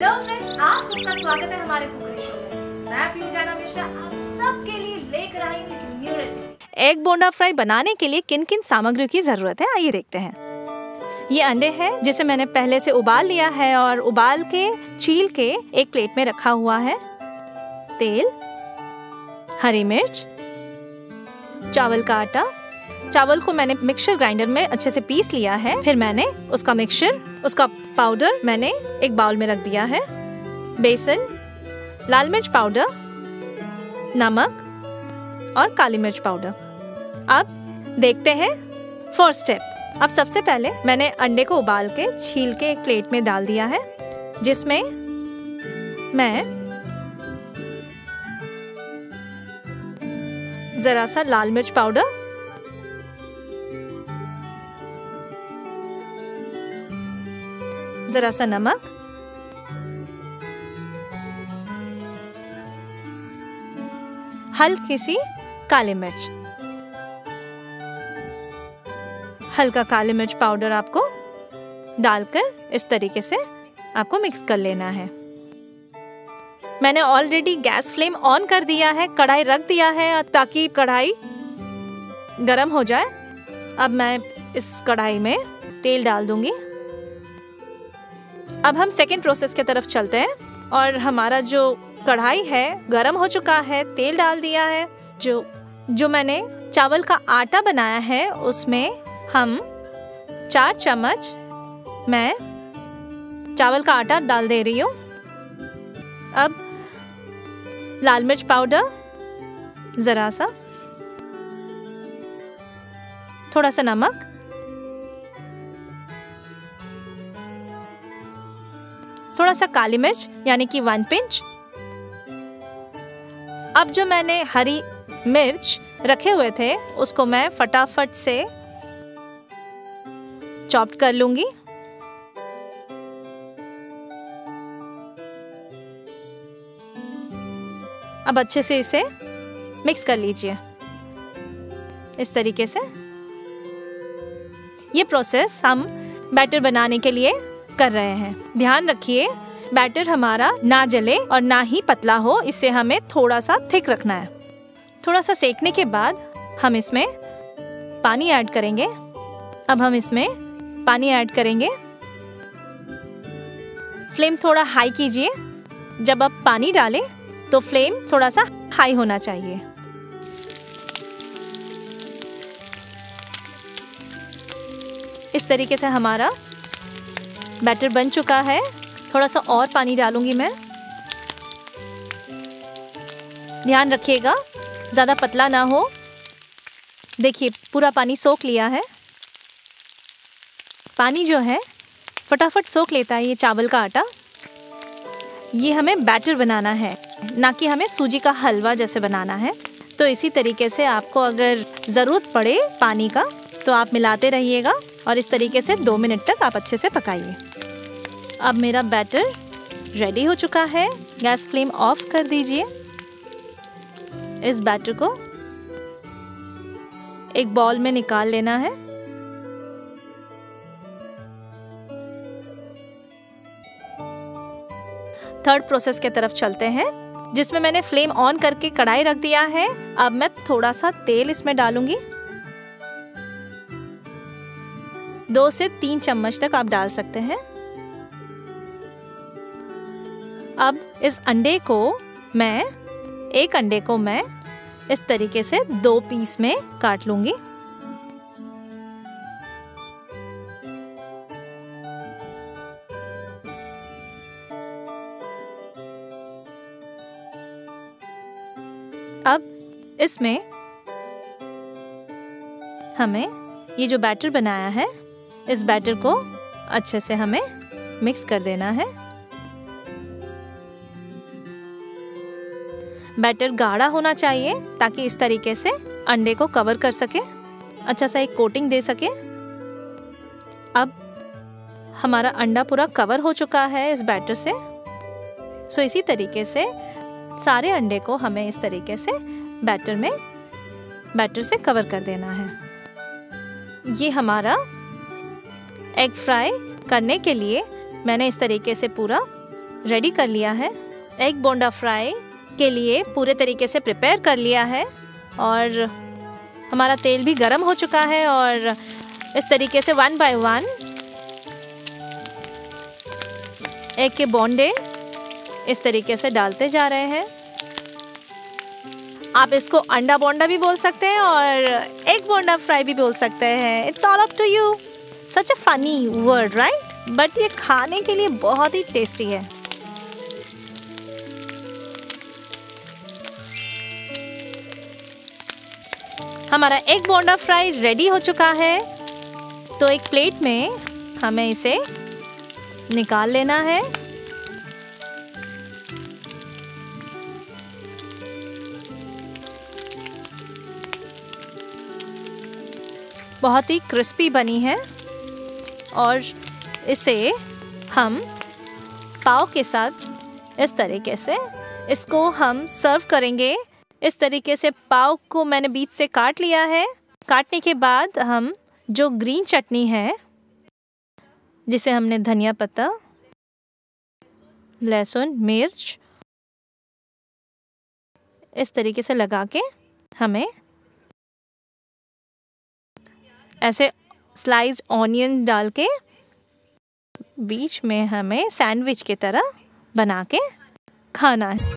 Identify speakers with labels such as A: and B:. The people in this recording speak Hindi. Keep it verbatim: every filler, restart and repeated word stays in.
A: हेलो फ्रेंड्स, आप सबका स्वागत है हमारे कुकिंग शो में। मैं पूजा मिश्रा आप सबके लिए लेकर आई हूं एक new recipe.
B: Egg bonda fry बनाने के लिए किन किन सामग्रियों की जरूरत है, आइए देखते हैं। ये अंडे हैं जिसे मैंने पहले से उबाल लिया है और उबाल के छील के एक प्लेट में रखा हुआ है। तेल, हरी मिर्च, चावल का आटा। चावल को मैंने मिक्सर ग्राइंडर में अच्छे से पीस लिया है। फिर मैंने उसका मिक्सचर, उसका पाउडर मैंने एक बाउल में रख दिया है। बेसन, लाल मिर्च पाउडर, नमक और काली मिर्च पाउडर। अब देखते हैं फर्स्ट स्टेप। अब सबसे पहले मैंने अंडे को उबाल के छील के एक प्लेट में डाल दिया है, जिसमें मैं जरा सा लाल मिर्च पाउडर, जरा सा नमक, हल्की सी काली मिर्च, हल्का काली मिर्च पाउडर आपको डालकर इस तरीके से आपको मिक्स कर लेना है। मैंने ऑलरेडी गैस फ्लेम ऑन कर दिया है, कढ़ाई रख दिया है ताकि कढ़ाई गरम हो जाए। अब मैं इस कढ़ाई में तेल डाल दूंगी। अब हम सेकेंड प्रोसेस की तरफ चलते हैं और हमारा जो कढ़ाई है गरम हो चुका है, तेल डाल दिया है। जो जो मैंने चावल का आटा बनाया है उसमें हम चार चम्मच मैं चावल का आटा डाल दे रही हूँ। अब लाल मिर्च पाउडर जरा सा, थोड़ा सा नमक, थोड़ा सा काली मिर्च यानी कि वन पिंच। अब जो मैंने हरी मिर्च रखे हुए थे उसको मैं फटाफट से चॉप कर लूंगी। अब अच्छे से इसे मिक्स कर लीजिए इस तरीके से। ये प्रोसेस हम बैटर बनाने के लिए कर रहे हैं। ध्यान रखिए बैटर हमारा ना जले और ना ही पतला हो, इससे हमें थोड़ा सा थिक रखना है। थोड़ा सा सेकने के बाद हम इसमें पानी ऐड करेंगे। अब हम इसमें पानी ऐड करेंगे। फ्लेम थोड़ा हाई कीजिए। जब आप पानी डालें तो फ्लेम थोड़ा सा हाई होना चाहिए। इस तरीके से हमारा बैटर बन चुका है। थोड़ा सा और पानी डालूंगी मैं। ध्यान रखिएगा ज़्यादा पतला ना हो। देखिए पूरा पानी सोख लिया है। पानी जो है फटाफट सोख लेता है ये चावल का आटा। ये हमें बैटर बनाना है, ना कि हमें सूजी का हलवा जैसे बनाना है। तो इसी तरीके से आपको अगर ज़रूरत पड़े पानी का तो आप मिलाते रहिएगा और इस तरीके से दो मिनट तक आप अच्छे से पकाइए। अब मेरा बैटर रेडी हो चुका है। गैस फ्लेम ऑफ कर दीजिए। इस बैटर को एक बाउल में निकाल लेना है। थर्ड प्रोसेस की तरफ चलते हैं, जिसमें मैंने फ्लेम ऑन करके कढ़ाई रख दिया है। अब मैं थोड़ा सा तेल इसमें डालूंगी। दो से तीन चम्मच तक आप डाल सकते हैं। अब इस अंडे को मैं एक अंडे को मैं इस तरीके से दो पीस में काट लूंगी। अब इसमें हमें ये जो बैटर बनाया है इस बैटर को अच्छे से हमें मिक्स कर देना है। बैटर गाढ़ा होना चाहिए ताकि इस तरीके से अंडे को कवर कर सके, अच्छा सा एक कोटिंग दे सके। अब हमारा अंडा पूरा कवर हो चुका है इस बैटर से। सो इसी तरीके से सारे अंडे को हमें इस तरीके से बैटर में बैटर से कवर कर देना है। ये हमारा एग फ्राई करने के लिए मैंने इस तरीके से पूरा रेडी कर लिया है। एग बोंडा फ्राई के लिए पूरे तरीके से प्रिपेयर कर लिया है और हमारा तेल भी गरम हो चुका है और इस तरीके से वन बाय वन एग के बोंडे इस तरीके से डालते जा रहे हैं। आप इसको अंडा बोंडा भी बोल सकते हैं और एग बोंडा फ्राई भी बोल सकते हैं। It's all up to you. Such a funny word right, but ये खाने के लिए बहुत ही टेस्टी है। हमारा एग बोंडा फ्राई रेडी हो चुका है, तो एक प्लेट में हमें इसे निकाल लेना है। बहुत ही क्रिस्पी बनी है और इसे हम पाव के साथ इस तरीके से इसको हम सर्व करेंगे। इस तरीके से पाव को मैंने बीच से काट लिया है। काटने के बाद हम जो ग्रीन चटनी है, जिसे हमने धनिया पत्ता, लहसुन, मिर्च इस तरीके से लगा के हमें ऐसे स्लाइस्ड ऑनियन डाल के बीच में हमें सैंडविच की तरह बना के खाना है।